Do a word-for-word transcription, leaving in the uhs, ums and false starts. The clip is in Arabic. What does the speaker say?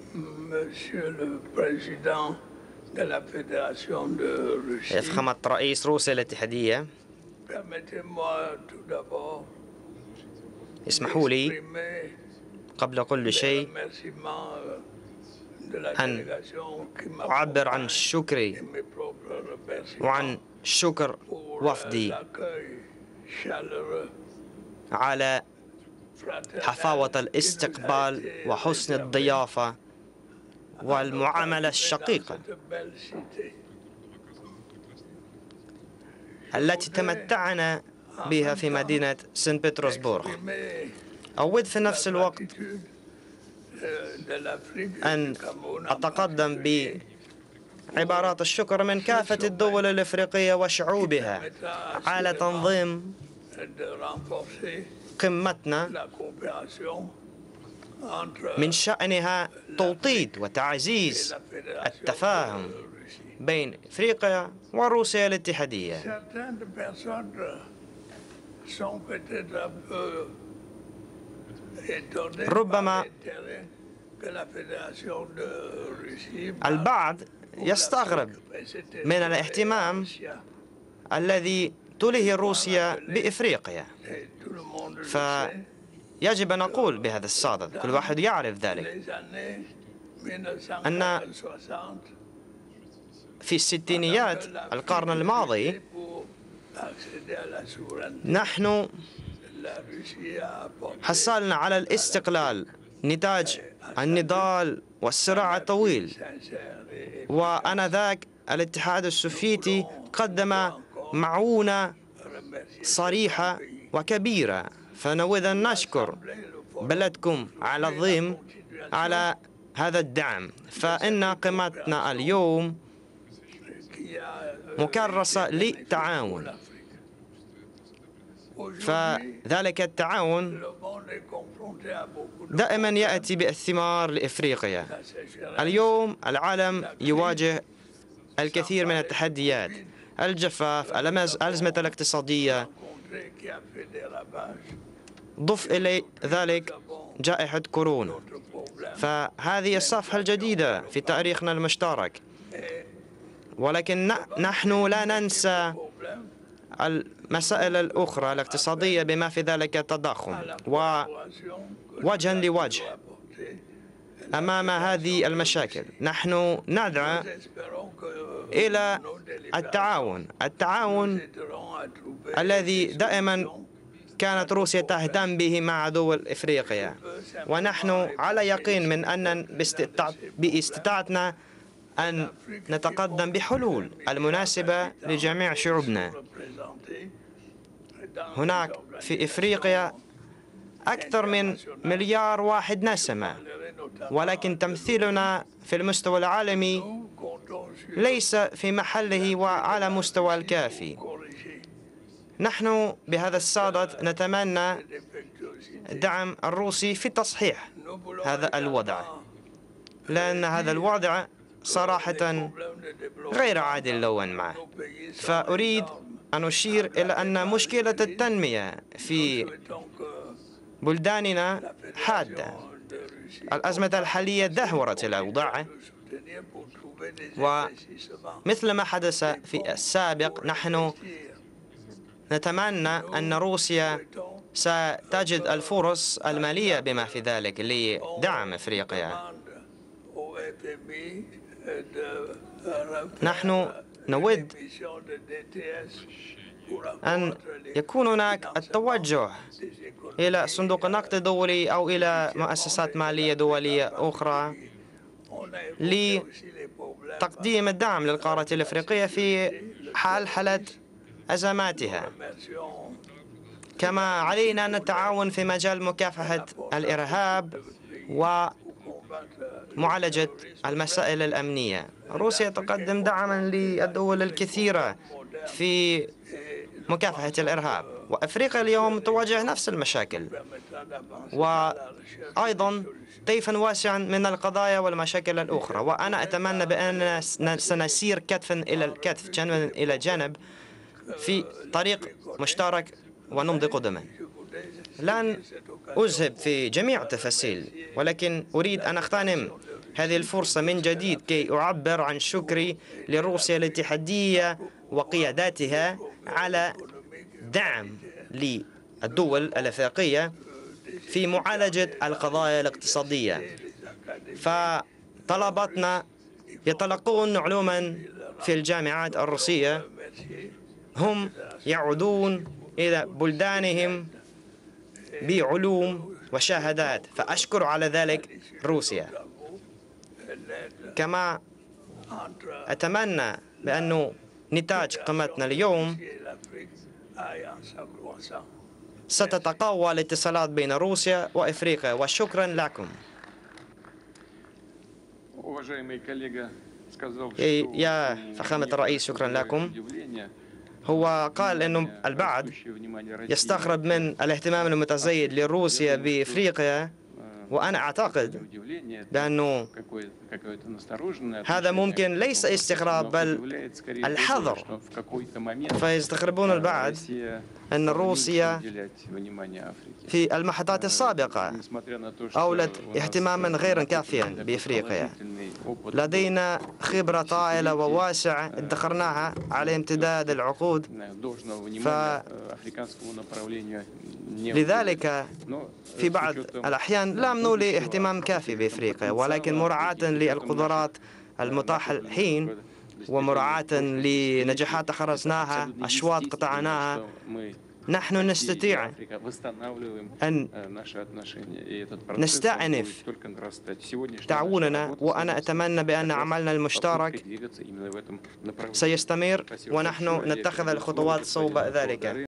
فخامة رئيس روسيا الاتحادية، اسمحوا لي قبل كل شيء أن أعبر عن شكري وعن شكر وفدي على حفاوة الاستقبال وحسن الضيافة والمعاملة الشقيقة التي تمتعنا بها في مدينة سان بطرسبورغ. أود في نفس الوقت أن أتقدم بعبارات الشكر من كافة الدول الإفريقية وشعوبها على تنظيم قمتنا من شأنها توطيد وتعزيز التفاهم بين إفريقيا وروسيا الاتحادية. ربما البعض يستغرب من الاهتمام الذي توليه روسيا بإفريقيا، فيجب أن نقول بهذا الصدد، كل واحد يعرف ذلك، أن في الستينيات القرن الماضي نحن حصلنا على الاستقلال نتاج النضال والصراع الطويل، وآنذاك الاتحاد السوفيتي قدم معونة صريحة وكبيرة، فنود أن نشكر بلدكم على الضيم على هذا الدعم. فإن قمتنا اليوم مكرسة للتعاون، فذلك التعاون دائما يأتي بالثمار لإفريقيا. اليوم العالم يواجه الكثير من التحديات، الجفاف، الأزمة الاقتصادية، ضف إلى ذلك جائحة كورونا. فهذه الصفحة الجديدة في تاريخنا المشترك، ولكن نحن لا ننسى المسائل الأخرى الاقتصادية بما في ذلك التضخم، ووجها لوجه أمام هذه المشاكل نحن ندعو إلى التعاون التعاون الذي دائما كانت روسيا تهتم به مع دول إفريقيا، ونحن على يقين من أن باستطاعتنا أن نتقدم بحلول المناسبة لجميع شعوبنا. هناك في إفريقيا أكثر من مليار واحد نسمة، ولكن تمثيلنا في المستوى العالمي ليس في محله وعلى مستوى الكافي. نحن بهذا الصدد نتمنى الدعم الروسي في تصحيح هذا الوضع، لأن هذا الوضع صراحة غير عادل نوعا ما. فأريد أن أشير إلى أن مشكلة التنمية في بلداننا حادة. الأزمة الحالية دهورت الأوضاع، ومثل ما حدث في السابق نحن نتمنى أن روسيا ستجد الفرص المالية بما في ذلك لدعم إفريقيا. نحن نود أن يكون هناك التوجه إلى صندوق النقد الدولي أو إلى مؤسسات مالية دولية أخرى لتقديم الدعم للقارة الأفريقية في حال حالة أزماتها. كما علينا أن نتعاون في مجال مكافحة الإرهاب ومعالجة المسائل الأمنية. روسيا تقدم دعما للدول الكثيرة في مكافحة الإرهاب، وأفريقيا اليوم تواجه نفس المشاكل، وأيضا طيفا واسعا من القضايا والمشاكل الأخرى. وأنا أتمنى بأن سنسير كتفا إلى الكتف، جانبا إلى جانب، في طريق مشترك ونمضي قدما. لن أذهب في جميع التفاصيل، ولكن أريد أن أغتنم هذه الفرصة من جديد كي أعبر عن شكري لروسيا الاتحادية وقياداتها على دعم للدول الإفريقية في معالجة القضايا الاقتصادية. فطلبتنا يتلقون علوما في الجامعات الروسية، هم يعودون إلى بلدانهم بعلوم وشهادات، فأشكر على ذلك روسيا. كما أتمنى بأن نتاج قمتنا اليوم ستتقوى الاتصالات بين روسيا وإفريقيا، وشكرا لكم. يا فخامة الرئيس، شكرا لكم. هو قال أنه البعض يستغرب من الاهتمام المتزايد لروسيا بإفريقيا، وأنا أعتقد بأنه هذا ممكن ليس استغراب بل الحذر. فيستغربون البعض أن روسيا في المحطات السابقة أولت اهتماما غير كافيا بإفريقيا. لدينا خبرة طائلة وواسعة ادخرناها على امتداد العقود، فلذلك في بعض الأحيان لم نولي اهتمام كافي بإفريقيا، ولكن مراعاة للقدرات المتاحة الحين ومراعاة لنجاحات خرجناها، أشواط قطعناها، نحن نستطيع أن نستأنف تعاوننا، وأنا أتمنى بأن عملنا المشترك سيستمر ونحن نتخذ الخطوات صوب ذلك.